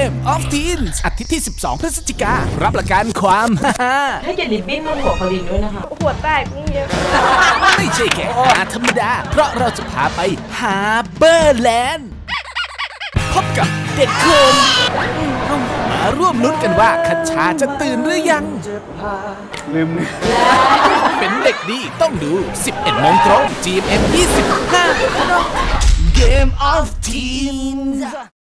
Game of Teens อาทิตย์ที่ 12 พฤศจิการับประกันความให้เกียรติลิบบิ้นมันหัวคลินด้วยนะคะหัวแตกนี่เยอะไม่ใช่แค่หาธรรมดาเพราะเราจะพาไปฮาร์เบอร์แลนด์พบกับเด็กโคมมาร่วมลุ้นกันว่าคัชชาจะตื่นหรือยังเป็นเด็กดีต้องดู 11 โมงตรง GMM 25 Game of Teens